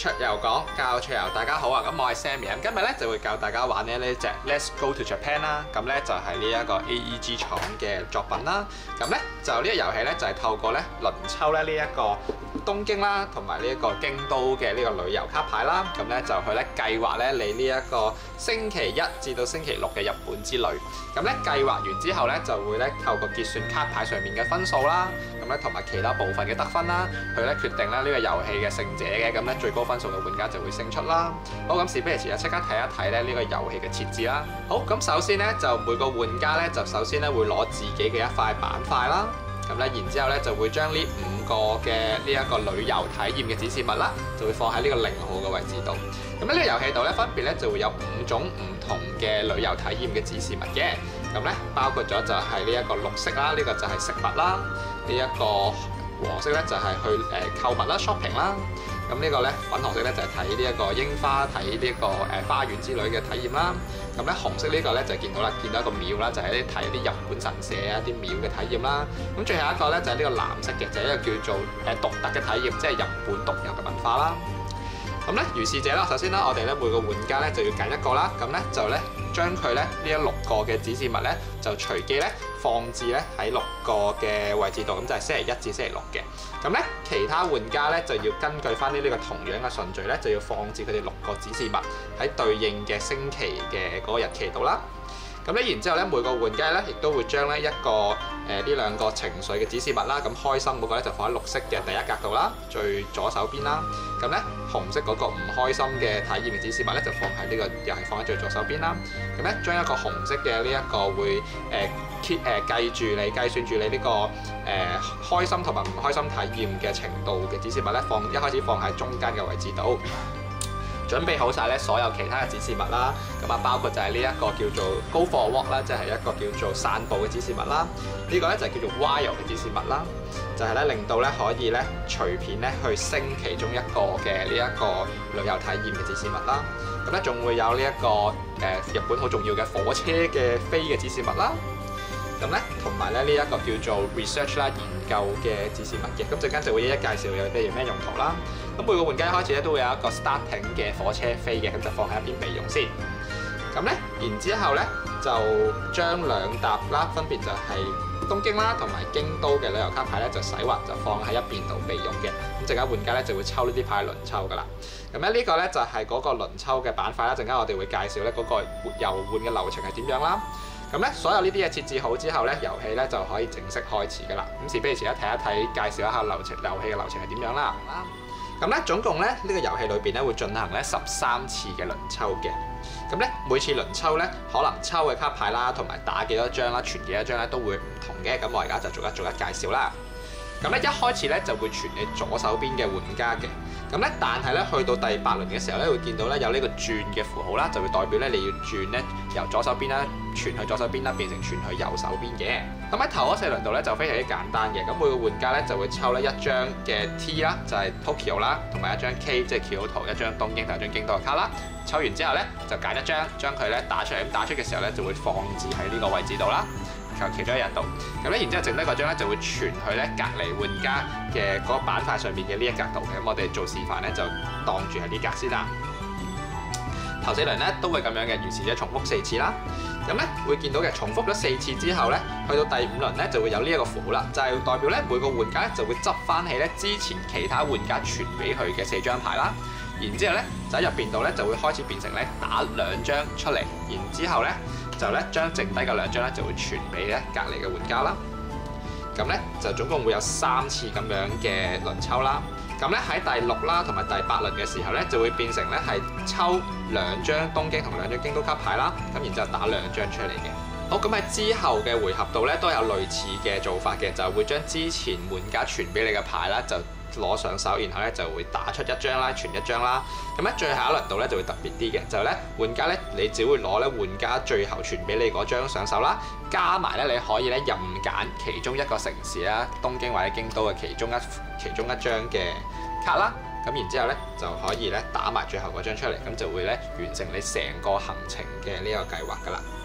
桌遊講教桌遊，大家好啊！咁我係 Sammy，咁今日咧就會教大家玩呢隻 Let's Go to Japan 啦。咁咧就係呢一個 AEG 廠嘅作品啦。咁咧就呢個遊戲咧就係透過咧輪抽咧呢一個東京啦，同埋呢一個京都嘅呢個旅遊卡牌啦。咁咧就去咧計劃咧你呢一個星期一至到星期六嘅日本之旅。咁咧計劃完之後咧就會咧透過結算卡牌上面嘅分數啦，咁咧同埋其他部分嘅得分啦，去咧決定咧呢個遊戲嘅勝者嘅。咁咧最高分數嘅玩家就會勝出啦。好，咁事不宜遲啊，即刻睇一睇咧呢個遊戲嘅設置啦。好，咁首先咧就每個玩家咧就首先咧會攞自己嘅一塊板塊啦。咁咧然之後咧就會將呢5個嘅呢一個旅遊體驗嘅指示物啦，就會放喺呢個0號嘅位置度。咁呢個遊戲度咧分別咧就會有5種唔同嘅旅遊體驗嘅指示物嘅。咁咧包括咗就係呢一個綠色啦，呢個就係食物啦。呢一個黃色咧就係去購物啦 shopping 啦。咁呢個咧粉紅色咧就係睇呢一個櫻花，睇呢個花園之類嘅體驗啦。咁咧紅色呢個咧就見到啦，見到一個廟啦，就係睇啲日本神社啊啲廟嘅體驗啦。咁最後一個咧就係呢個藍色嘅，就係一個叫做獨特嘅體驗，即係日本獨有嘅文化啦。咁咧如是者啦，首先啦，我哋咧每個玩家咧就要揀一個啦，咁咧就咧將佢咧呢一6個嘅指示物咧就隨機咧放置咧喺6個嘅位置度，咁就係星期一至星期六嘅。咁咧其他玩家咧就要根據翻呢個同樣嘅順序咧，就要放置佢哋6個指示物喺對應嘅星期嘅嗰個日期度啦。咁咧然之後咧每個玩家咧亦都會將咧一個呢2個情緒嘅指示物啦，咁開心嗰個咧就放喺綠色嘅第一格度啦，最左手邊啦。咁咧紅色嗰個唔開心嘅體驗嘅指示物咧就放喺呢個又係放喺最左手邊啦。咁咧將一個紅色嘅呢一個會計算住你呢個開心同埋唔開心體驗嘅程度嘅指示物咧，一開始放喺中間嘅位置度。準備好晒咧所有其他嘅指示物啦，咁啊包括就係呢一個叫做 Go for a walk 啦，即係一個叫做散步嘅指示物啦。呢個咧就係叫做 Wild 嘅指示物啦，就係咧令到咧可以咧隨便咧去升其中一個嘅呢一個旅遊體驗嘅指示物啦。咁咧仲會有呢一個日本好重要嘅火車嘅飛嘅指示物啦。咁咧同埋咧呢一個叫做 research 啦，研究嘅指示物嘅，咁陣間就會一一介紹有啲咩用途啦。咁每個玩家一開始咧都會有一個 starting 嘅火車飛嘅，咁就放喺一邊備用先。咁咧然之後咧就將2沓啦，分別就係東京啦同埋京都嘅旅遊卡牌咧就洗滑就放喺一邊度備用嘅。咁陣間玩家咧就會抽呢啲牌輪抽噶啦。咁咧呢個咧就係嗰個輪抽嘅板塊啦。陣間我哋會介紹咧嗰個遊玩嘅流程係點樣啦。咁咧，所有呢啲嘢設置好之後咧，遊戲咧就可以正式開始噶啦。咁事不宜遲，睇一睇，介紹一下遊戲嘅流程係點樣啦。咁咧，總共咧呢個遊戲裏邊咧會進行咧13次嘅輪抽嘅。咁咧每次輪抽咧，可能抽嘅卡牌啦，同埋打幾多張啦，傳幾多張咧都會唔同嘅。咁我而家就逐一介紹啦。咁咧一開始咧就會傳你左手邊嘅玩家嘅。咁咧，但係咧去到第8輪嘅時候咧，會見到咧有呢個轉嘅符號啦，就會代表咧你要轉咧由左手邊啦傳去左手邊啦，變成傳去右手邊嘅。咁喺頭嗰4輪度咧就非常之簡單嘅。咁每個玩家咧就會抽咧一張嘅 T 啦，就係 Tokyo 啦，同埋一張 K 即係 Kyoto，一張東京同一張京都嘅卡啦。抽完之後咧就揀一張，將佢咧打出嚟。咁打出嘅時候咧就會放置喺呢個位置度啦。其中一日度，咁咧然之後剩低嗰張咧就會傳去咧隔離玩家嘅嗰個板塊上面嘅呢一格度嘅。咁我哋做示範咧就當住係呢格先啦。頭4輪咧都會咁樣嘅，如是者重複4次啦。咁咧會見到嘅重複咗4次之後咧，去到第5輪咧就會有呢一個符號啦，就係代表咧每個玩家咧就會執翻起咧之前其他玩家傳俾佢嘅4張牌啦。然之後咧就喺入邊度咧就會開始變成咧打2張出嚟，然之後咧就咧將剩低嘅2張咧就會傳俾咧隔離嘅玩家啦。咁咧就總共會有3次咁樣嘅輪抽啦。咁咧喺第6啦同埋第8輪嘅時候咧就會變成咧係抽2張東京同2張京都卡牌啦。咁然之後打2張出嚟嘅。好，咁喺之後嘅回合度咧都有類似嘅做法嘅，就會將之前玩家傳俾你嘅牌啦就攞上手，然後咧就會打出1張啦，傳1張啦。咁喺最後一輪度咧就會特別啲嘅，就係咧玩家咧你只會攞咧玩家最後傳俾你嗰張上手啦，加埋咧你可以咧任揀其中一個城市啦，東京或者京都嘅其中一張嘅卡啦。咁然之後咧就可以咧打埋最後嗰張出嚟，咁就會咧完成你成個行程嘅呢個計劃噶啦。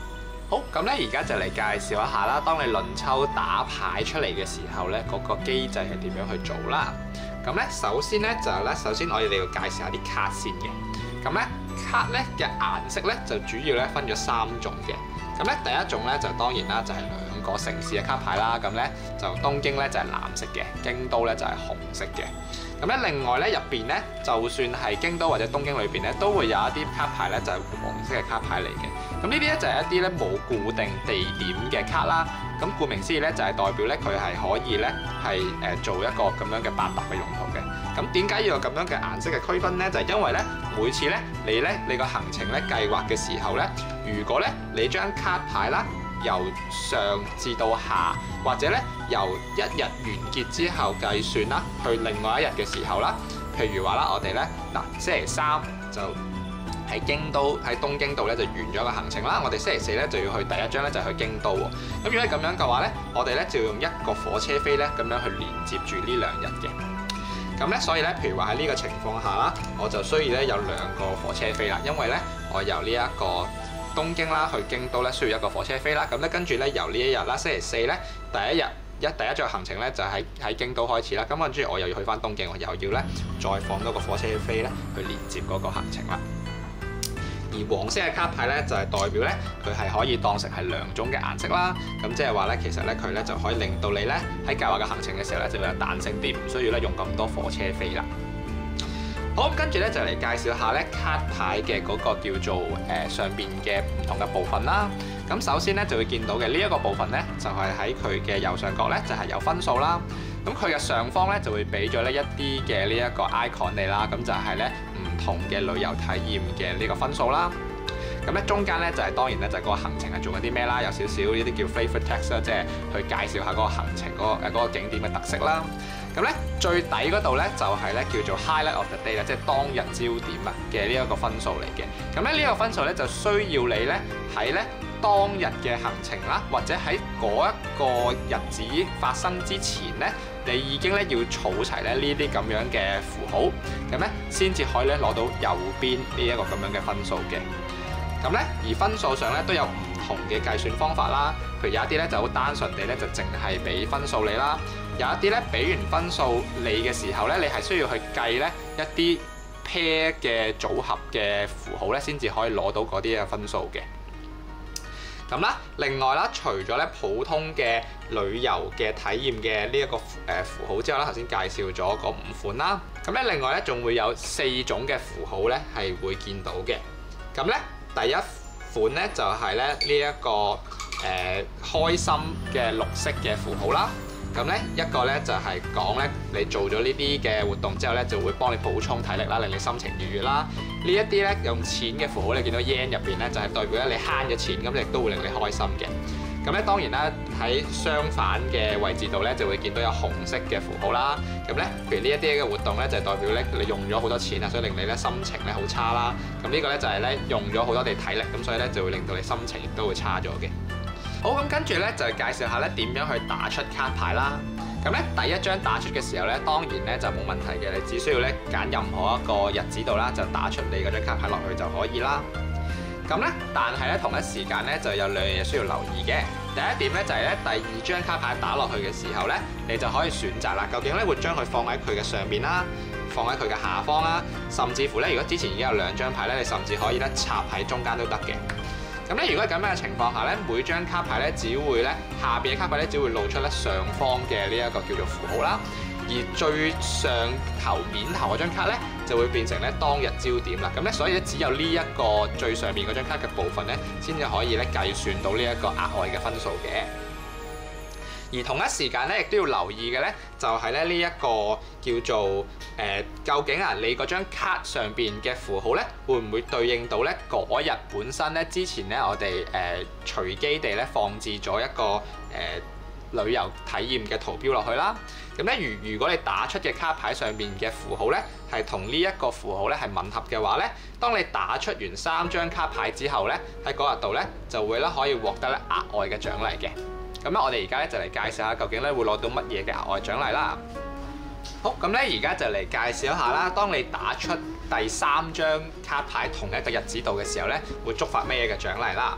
好，咁咧而家就嚟介紹一下啦。當你輪抽打牌出嚟嘅時候咧，嗰個機制係點樣去做啦？咁咧首先咧首先我哋要介紹下啲卡先嘅。咁咧卡咧嘅顏色咧就主要咧分咗3種嘅。咁咧第一種咧就當然啦，就係2個城市嘅卡牌啦。咁咧就東京咧就係藍色嘅，京都咧就係紅色嘅。咁咧另外咧入邊咧，就算係京都或者東京裏邊咧，都會有一啲卡牌咧就係黃色嘅卡牌嚟嘅。咁呢啲咧就係一啲咧冇固定地點嘅卡啦。咁顧名思義咧就係代表咧佢係可以咧係做一個咁樣嘅八達嘅用途嘅。咁點解要有咁樣嘅顏色嘅區分咧？就係因為咧每次咧你個行程咧計劃嘅時候咧，如果咧你將卡牌啦由上至到下，或者咧由一日完結之後計算啦，去另外一日嘅時候啦，譬如話啦，我哋咧星期3就喺東京度咧就完咗個行程啦。我哋星期4咧就要去第一張咧就去京都喎。咁如果係咁樣嘅話咧，我哋咧就要用一個火車飛咧咁樣去連接住呢2日嘅。咁咧所以咧，譬如話喺呢個情況下啦，我就需要咧有2個火車飛啦，因為咧我由呢一個東京啦去京都咧需要一個火車飛啦。咁咧跟住咧由呢一日啦，星期4咧第一張行程咧就喺京都開始啦。咁跟住我又要去翻東京，我又要咧再放多個火車飛咧去連接嗰個行程啦。而黃色嘅卡牌咧就係代表咧佢係可以當成係2種嘅顏色啦。咁即係話咧，其實咧佢咧就可以令到你咧喺計劃嘅行程嘅時候咧就會有彈性啲，唔需要咧用咁多火車飛啦。好，跟住咧就嚟介紹下咧卡牌嘅嗰個叫做上邊嘅唔同嘅部分啦。咁首先咧就會見到嘅呢一個部分咧，就係喺佢嘅右上角咧就係有分數啦。咁佢嘅上方咧就會俾咗呢一啲嘅呢一個 icon 你啦。咁就係咧唔同嘅旅遊體驗嘅呢個分數啦。咁咧中間咧就係當然咧就係嗰個行程係做緊啲咩啦，有少少呢啲叫 flavor text 啦，即係去介紹下嗰個行程嗰個景點嘅特色啦。咁咧最底嗰度咧就係咧叫做 highlight of the day 啦，即係當日焦點啊嘅呢一個分數嚟嘅。咁咧呢個分數咧就需要你咧喺咧當日嘅行程啦，或者喺嗰一個日子發生之前咧，你已經咧要儲齊咧呢啲咁樣嘅符號，咁咧先至可以咧攞到右邊呢一個咁樣嘅分數嘅。咁咧而分數上咧都有唔同嘅計算方法啦。譬如有一啲咧就好單純地咧就淨係俾分數你啦，有一啲咧俾完分數你嘅時候咧，你係需要去計咧一啲 pair 嘅組合嘅符號咧，先至可以攞到嗰啲嘅分數嘅。咁啦，另外啦，除咗咧普通嘅旅遊嘅體驗嘅呢一個符號之外啦，頭先介紹咗嗰5款啦。咁咧另外咧仲會有4種嘅符號咧係會見到嘅。咁咧第一款咧就係咧呢一個開心嘅綠色嘅符號啦。咁咧一個咧就係講咧你做咗呢啲嘅活動之後咧，就會幫你補充體力啦，令你心情愉悅啦。呢一啲咧用錢嘅符號，你見到 yen 入邊咧就係代表咧你慳咗錢，咁亦都會令你開心嘅。咁咧當然啦，喺相反嘅位置度咧就會見到有紅色嘅符號啦。咁咧譬如呢一啲嘅活動咧就係代表咧你用咗好多錢啊，所以令你咧心情咧好差啦。咁呢個咧就係咧用咗好多地體力，咁所以咧就會令到你心情亦都會差咗嘅。好，咁跟住咧就係介紹下咧點樣去打出卡牌啦。咁咧第一張打出嘅時候咧，當然咧就冇問題嘅，你只需要咧揀任何一個日子度啦，就打出你嗰張卡牌落去就可以啦。咁咧，但係咧同一時間咧就有2樣嘢需要留意嘅。第一點咧就係咧第2張卡牌打落去嘅時候咧，你就可以選擇啦，究竟咧會將佢放喺佢嘅上面啦，放喺佢嘅下方啦，甚至乎咧如果之前已經有2張牌咧，你甚至可以咧插喺中間都得嘅。咁咧，如果係咁樣嘅情況下咧，每張卡牌咧只會咧下邊嘅卡牌咧只會露出咧上方嘅呢一個叫做符號啦，而最上頭面頭嗰張卡咧就會變成咧當日焦點啦。咁咧，所以咧只有呢一個最上面嗰張卡嘅部分咧，先至可以咧計算到呢一個額外嘅分數嘅。而同一時間咧，亦都要留意嘅咧，就係咧呢一個叫做究竟啊，你嗰張卡上邊嘅符號咧，會唔會對應到咧嗰日本身咧之前咧我哋隨機地咧放置咗一個旅遊體驗嘅圖標落去啦。咁咧，如果你打出嘅卡牌上邊嘅符號咧，係同呢一個符號咧係吻合嘅話咧，當你打出完3張卡牌之後咧，喺嗰日度咧就會咧可以獲得咧額外嘅獎勵嘅。咁咧，我哋而家咧就嚟介紹下究竟咧會攞到乜嘢嘅額外獎勵啦。好，咁咧而家就嚟介紹一下啦。當你打出第3張卡牌同一個日子度嘅時候咧，會觸發咩嘢嘅獎勵啦？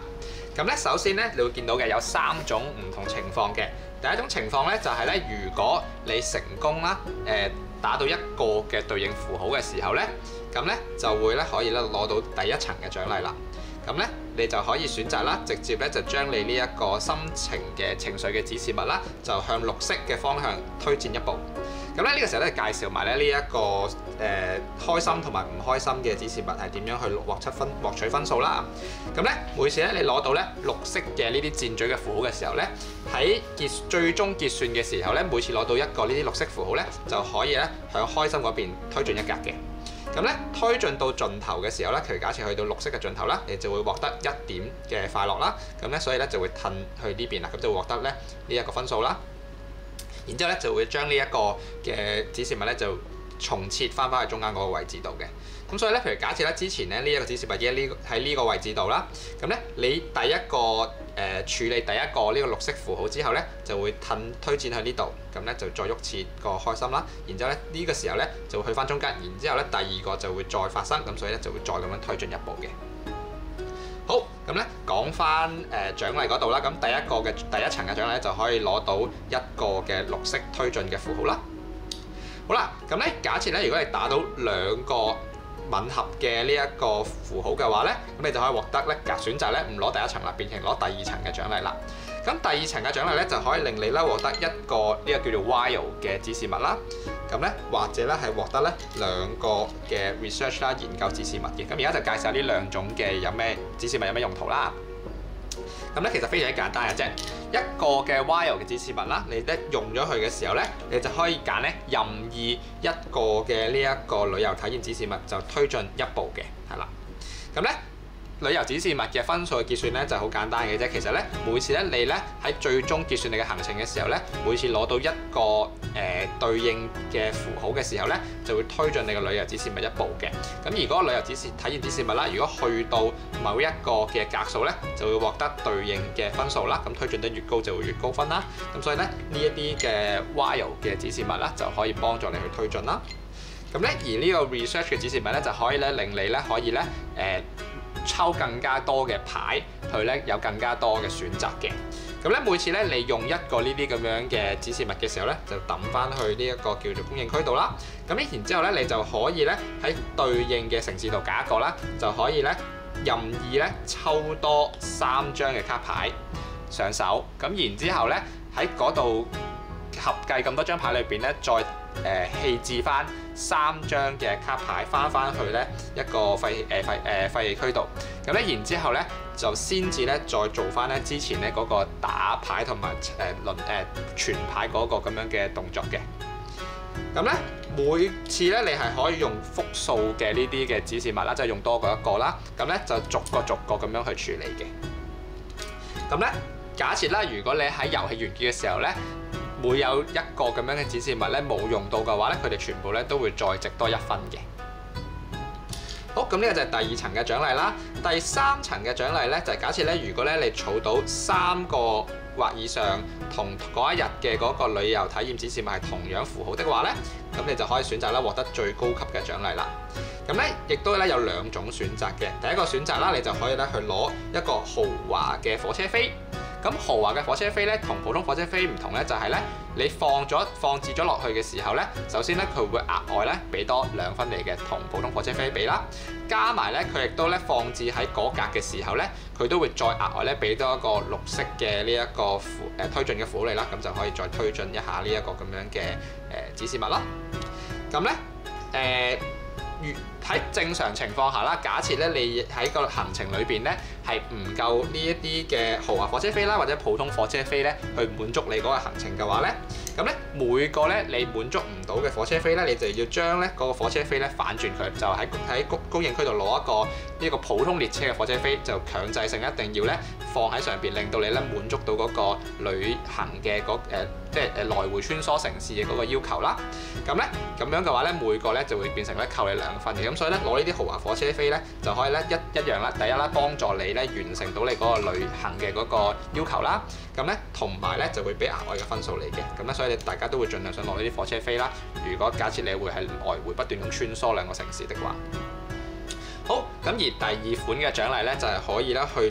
咁咧，首先咧，你會見到嘅有3種唔同情況嘅。第一種情況咧，就係咧，如果你成功啦，打到一個嘅對應符號嘅時候咧，咁咧就會咧可以咧攞到第一層嘅獎勵啦。咁咧，你就可以選擇啦，直接咧就將你呢一個心情嘅情緒嘅指示物啦，就向綠色嘅方向推薦一步。咁咧呢個時候咧介紹埋咧呢一個開心同埋唔開心嘅指示物係點樣去獲取分數啦。咁咧每次咧你攞到咧綠色嘅呢啲箭嘴嘅符號嘅時候咧，喺最終結算嘅時候咧，每次攞到一個呢啲綠色符號咧，就可以咧向開心嗰邊推進一格嘅。咁咧推進到盡頭嘅時候咧，譬如假設去到綠色嘅盡頭啦，你就會獲得1點嘅快樂啦。咁咧所以咧就會褪去呢邊啦，咁就會獲得咧呢一個分數啦。然之後咧就會將呢一個嘅指示物咧就重設翻去中間嗰個位置度嘅。咁所以咧，譬如假設咧之前咧呢一個指示物喺呢個位置度啦，咁咧你第一個處理第一個呢個綠色符號之後咧，就會推薦去呢度，咁咧就再喐設個開心啦。然之後咧呢個時候咧就會去翻中間，然之後咧第二個就會再發生，咁所以咧就會再咁樣推進一步嘅。好，咁咧講翻獎勵嗰度啦，咁第一層嘅獎勵就可以攞到一個嘅綠色推進嘅符號啦。好啦，咁咧假設咧如果你打到2個吻合嘅呢一個符號嘅話咧，咁你就可以獲得咧選擇咧唔攞第一層啦，變成攞第2層嘅獎勵啦。咁第2層嘅獎勵咧就可以令你咧獲得一個呢個叫做 while 嘅指示物啦。咁咧或者咧係獲得咧2個嘅 research 啦，研究指示物嘅。咁而家就介紹下呢2種嘅指示物有咩用途啦。咁咧其實非常之簡單嘅啫，一個嘅 while 嘅指示物啦，你咧用咗佢嘅時候咧，你就可以揀咧任意一個嘅呢一個旅遊體驗指示物就推進一步嘅，係啦。咁咧旅遊指示物嘅分數嘅結算咧就好簡單嘅啫。其實咧每次咧你咧喺最終結算你嘅行程嘅時候咧，每次攞到一個對應嘅符號嘅時候咧，就會推進你嘅旅遊指示物一步嘅。咁而嗰個旅遊體驗指示物啦，如果去到某一個嘅格數咧，就會獲得對應嘅分數啦。咁推進得越高就會越高分啦。咁所以咧呢一啲嘅 while 嘅指示物啦，就可以幫助你去推進啦。咁咧而呢個 research 嘅指示物咧，就可以咧令你咧可以咧抽更加多嘅牌，去咧有更加多嘅選擇嘅。咁咧每次咧你用一個呢啲咁樣嘅指示物嘅時候咧，就抌翻去呢一個叫做供應區度啦。咁咧然之後咧你就可以咧喺對應嘅城市度揀一個啦，就可以咧任意咧抽多3張嘅卡牌上手。咁然之後咧喺嗰度合計咁多張牌裏邊咧，再棄置翻3張嘅卡牌翻去咧一個廢棄區度。咁咧然之後咧就先至咧再做翻咧之前咧嗰個打牌同埋傳牌嗰個咁樣嘅動作嘅。咁咧每次咧你係可以用複數嘅呢啲嘅指示物啦，即係用多過一個啦。咁咧就逐個咁樣去處理嘅。咁咧假設啦，如果你喺遊戲完結嘅時候咧，每有一個咁樣嘅指示物咧冇用到嘅話咧，佢哋全部咧都會再值多1分嘅。好，咁呢個就係第2層嘅獎勵啦。第3層嘅獎勵咧就係假設咧，如果咧你儲到3個或以上同嗰一日嘅嗰個旅遊體驗指示物係同樣符號的話咧，咁你就可以選擇咧獲得最高級嘅獎勵啦。咁咧亦都咧有2種選擇嘅。第一個選擇啦，你就可以咧去攞一個豪華嘅火車飛。咁豪華嘅火車飛咧，同普通火車飛唔同咧，就係咧你放置咗落去嘅時候咧，首先咧佢會額外咧俾多2分你嘅，同普通火車飛比啦。加埋咧佢亦都咧放置喺嗰格嘅時候咧，佢都會再額外咧俾多一個綠色嘅呢一個推進嘅符號你啦，咁就可以再推進一下呢一個咁樣嘅指示物啦。咁咧喺正常情況下啦，假設咧你喺個行程裏邊咧係唔夠呢一啲嘅豪華火車飛啦，或者普通火車飛咧去滿足你嗰個行程嘅話咧，咁咧每個咧你滿足唔到嘅火車飛咧，你就要將咧嗰個火車飛咧反轉佢，就喺供應區度攞一個呢個普通列車嘅火車飛，就強制性一定要咧放喺上邊，令到你咧滿足到嗰個旅行嘅即係來回穿梭城市嘅嗰個要求啦。咁咧咁樣嘅話咧，每個咧就會變成咧扣你2分嘅。咁所以咧攞呢啲豪華火車飛咧就可以咧一樣啦。第一啦，幫助你咧完成到你嗰個旅行嘅嗰個要求啦。咁咧同埋咧就會俾額外嘅分數你嘅。咁咧所以大家都會盡量想攞呢啲火車飛啦。如果假設你會係來回不斷咁穿梭2個城市的話，好，咁而第2款嘅獎勵咧就係可以咧去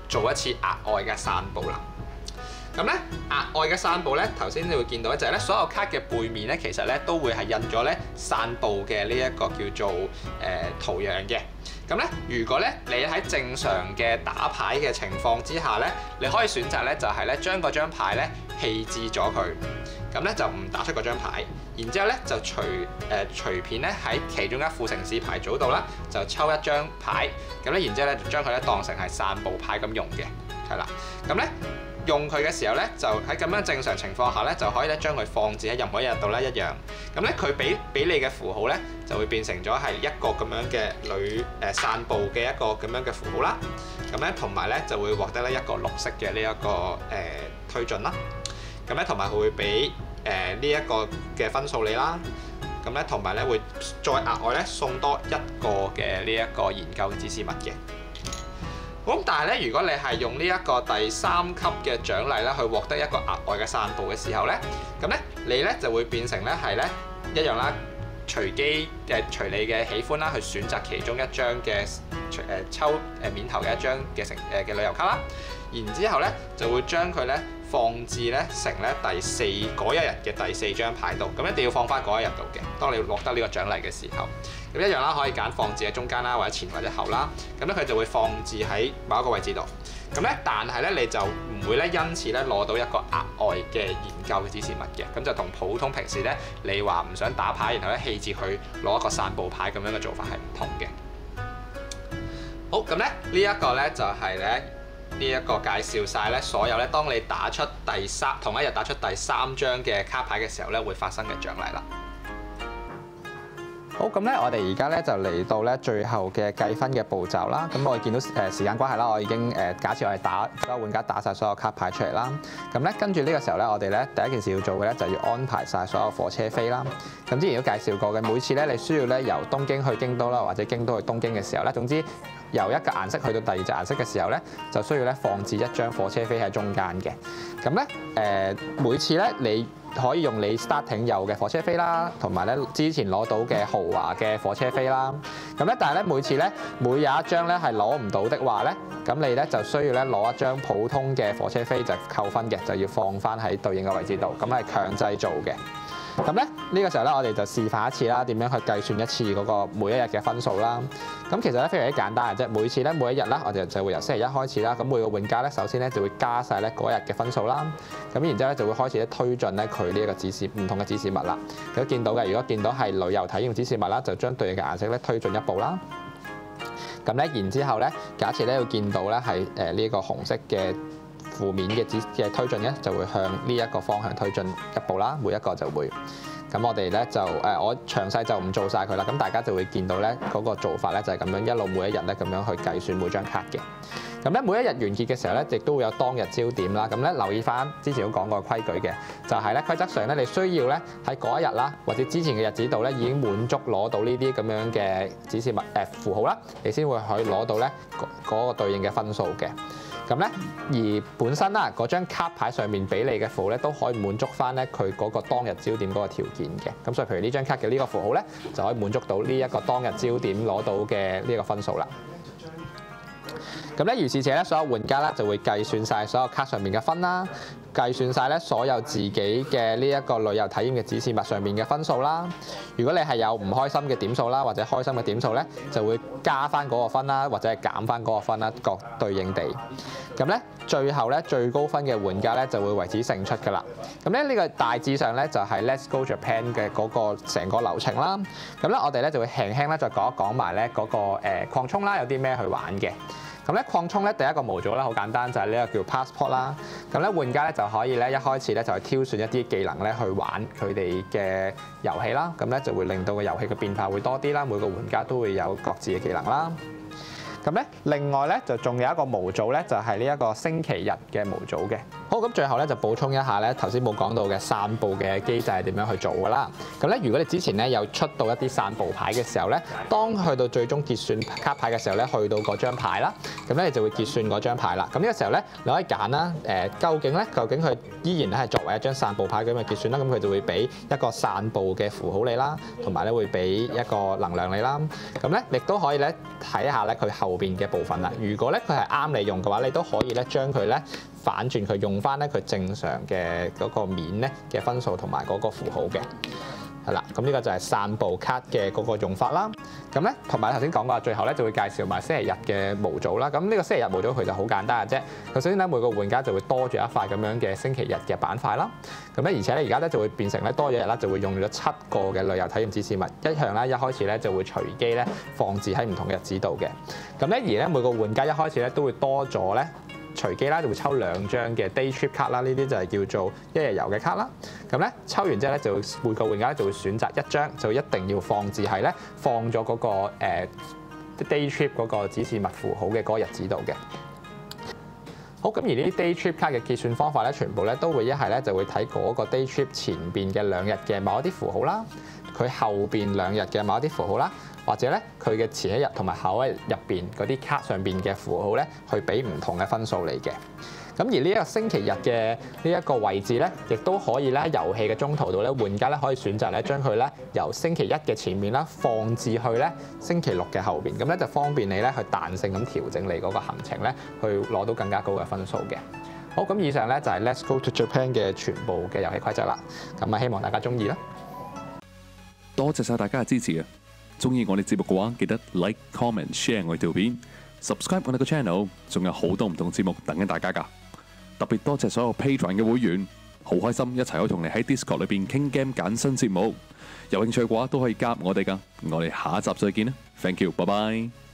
做一次額外嘅散佈啦。咁咧額外嘅散佈咧，頭先你會見到咧就係咧所有卡嘅背面咧，其實咧都會係印咗咧散佈嘅呢一個叫做圖樣嘅。咁咧，如果咧你喺正常嘅打牌嘅情況之下咧，你可以選擇咧就係咧將嗰張牌咧棄置咗佢，咁咧就唔打出嗰張牌，然之後咧就隨便咧喺其中一副城市牌組度啦，就抽一張牌，咁咧然之後咧就將佢咧當成係散佈牌咁用嘅，係啦，咁咧。用佢嘅時候咧，就喺咁樣正常情況下咧，就可以咧將佢放置喺任何一日度咧一樣。咁咧佢俾你嘅符號咧，就會變成咗係一個咁樣嘅散佈嘅一個咁樣嘅符號啦。咁咧同埋咧就會獲得咧一個綠色嘅呢一個推進啦。咁咧同埋佢會俾呢一個嘅分數你啦。咁咧同埋咧會再額外咧送多一個嘅呢一個研究指示物嘅。咁但係咧，如果你係用呢一個第3級嘅獎勵咧，去獲得一個額外嘅散佈嘅時候咧，咁咧你咧就會變成咧係咧一樣啦，隨你嘅喜歡啦，去選擇其中一張嘅抽面頭嘅一張嘅旅遊卡啦，然之後咧就會將佢咧放置咧成咧嗰一日嘅第4張牌度，咁一定要放翻嗰一日度嘅。當你獲得呢個獎勵嘅時候，咁一樣啦，可以揀放置喺中間啦，或者前或者後啦。咁咧佢就會放置喺某一個位置度。咁咧，但係咧你就唔會咧因此咧攞到一個額外嘅研究嘅指示物嘅。咁就同普通平時咧你話唔想打牌，然後咧棄置佢攞一個散佈牌咁樣嘅做法係唔同嘅。好，咁咧呢一個咧就係咧。呢一個介紹晒咧所有咧，當你打出同一日打出第3張嘅卡牌嘅時候咧，會發生嘅獎勵啦。好，咁咧我哋而家咧就嚟到咧最後嘅計分嘅步驟啦。咁我哋見到時間關係啦，我已經假設我哋所有玩家打晒所有卡牌出嚟啦。咁咧跟住呢個時候咧，我哋咧第一件事要做嘅咧就要安排晒所有火車飛啦。咁之前都介紹過嘅，每次咧你需要咧由東京去京都啦，或者京都去東京嘅時候咧，總之由一個顏色去到第2隻顏色嘅時候咧，就需要咧放置一張火車飛喺中間嘅。咁咧每次咧你可以用你 starting 有嘅火車飛啦，同埋咧之前攞到嘅豪華嘅火車飛啦。咁咧但係咧每次咧每有一張咧係攞唔到的話咧，咁你咧就需要咧攞一張普通嘅火車飛就扣分嘅，就要放翻喺對應嘅位置度，咁係強制做嘅。咁咧呢個時候咧，我哋就示範一次啦，點樣去計算一次嗰個每一日嘅分數啦。咁其實咧非常之簡單嘅啫，每次咧每一日啦，我哋就會由星期1開始啦。咁每個玩家咧首先咧就會加晒咧嗰日嘅分數啦。咁然之後咧就會開始咧推進咧佢呢一個唔同嘅指示物啦。你都見到嘅，如果見到係旅遊體驗指示物啦，就將對應嘅顏色咧推進一步啦。咁咧然之後咧，假設咧要見到咧係呢個紅色嘅負面嘅推進咧，就會向呢一個方向推進一步啦。每一個就會。咁我哋咧就我詳細就唔做晒佢啦。咁大家就會見到咧嗰個做法咧就係咁樣一路每一日咧咁樣去計算每張卡嘅。咁咧每一日完結嘅時候咧，亦都會有當日焦點啦。咁咧留意翻之前都講過規矩嘅，就係咧規則上咧你需要咧喺嗰一日啦，或者之前嘅日子度咧已經滿足攞到呢啲咁樣嘅指示物符號啦，你先會可以攞到咧嗰個對應嘅分數嘅。咁咧，而本身啦，嗰張卡牌上面俾你嘅符號咧，都可以滿足翻咧佢嗰個當日焦點嗰個條件嘅。咁所以，譬如呢張卡嘅呢個符號咧，就可以滿足到呢一個當日焦點攞到嘅呢個分數啦。咁咧，如是者咧，所有玩家咧就會計算晒所有卡上面嘅分啦，計算晒咧所有自己嘅呢一個旅遊體驗嘅指示物上面嘅分數啦。如果你係有唔開心嘅點數啦，或者開心嘅點數咧，就會加翻嗰個分啦，或者係減翻嗰個分啦，各對應地。咁咧，最後咧最高分嘅玩家咧就會為之勝出㗎啦。咁咧呢個大致上咧就係 Let's Go Japan 嘅嗰個成個流程啦。咁咧我哋咧就會輕輕咧再講一講埋咧嗰個擴充啦，有啲咩去玩嘅。咁咧擴充咧第一個模組咧好簡單，就係呢個叫 Passport 啦。咁咧玩家咧就可以咧一開始咧就係挑選一啲技能咧去玩佢哋嘅遊戲啦。咁咧就會令到個遊戲嘅變化會多啲啦。每個玩家都會有各自嘅技能啦。咁咧，另外咧就仲有一個模組咧，就係呢一個星期日嘅模組嘅。好，咁最後咧就補充一下咧，頭先冇講到嘅散佈嘅機制係點樣去做㗎啦。咁咧，如果你之前咧有出到一啲散佈牌嘅時候咧，當去到最終結算卡牌嘅時候咧，去到嗰張牌啦，咁咧你就會結算嗰張牌啦。咁呢個時候咧，你可以揀啦，究竟佢依然咧係作為一張散佈牌咁去結算啦，咁佢就會俾一個散佈嘅符號你啦，同埋咧會俾一個能量你啦。咁咧亦都可以咧睇下咧佢後邊嘅部分啦。如果咧佢係啱你用嘅話，你都可以咧將佢咧反轉佢用翻咧佢正常嘅嗰個面咧嘅分數同埋嗰個符號嘅。係啦，咁呢個就係散步卡嘅嗰個用法啦。咁咧同埋頭先講過，最後咧就會介紹埋星期日嘅模組啦。咁呢個星期日模組佢就好簡單嘅啫。佢首先咧每個玩家就會多咗一塊咁樣嘅星期日嘅板塊啦。咁咧而且咧而家咧就會變成咧多咗日啦，就會用咗7個嘅旅遊體驗指示物。一向咧一開始咧就會隨機咧放置喺唔同嘅日子度嘅。咁咧而咧每個玩家一開始咧都會多咗咧。隨機啦，就會抽2張嘅 day trip 卡啦，呢啲就係叫做一日遊嘅卡啦。咁咧抽完之後咧，就每個玩家就會選擇1張，就一定要放置喺咧放咗嗰個day trip 嗰個指示物符號嘅嗰個日子度嘅。好，咁而呢啲 day trip 卡嘅結算方法咧，全部咧都會一係咧就會睇嗰個 day trip 前邊嘅2日嘅某一啲符號啦，佢後邊2日嘅某一啲符號啦。或者咧，佢嘅前一日同埋後一日入邊嗰啲卡上邊嘅符號咧，去俾唔同嘅分數你嘅。咁而呢一個星期日嘅呢一個位置咧，亦都可以咧喺遊戲嘅中途度咧，玩家咧可以選擇咧將佢咧由星期一嘅前面啦放置去咧星期6嘅後邊，咁咧就方便你咧去彈性咁調整你嗰個行程咧，去攞到更加高嘅分數嘅。好，咁以上咧就係 Let's Go to Japan 嘅全部嘅遊戲規則啦。咁啊，希望大家中意啦。 多謝晒大家嘅支持啊！中意我哋節目嘅話，記得 like、comment、share 我哋條片 ，subscribe 我哋個 channel， 仲有好多唔同節目等緊大家㗎。特別多謝所有 Patreon 嘅會員，好開心一齊可以同你喺 Discord 裏邊傾 game 揀新節目。有興趣嘅話都可以加入我哋㗎。我哋下一集再見啦 ，thank you，拜拜。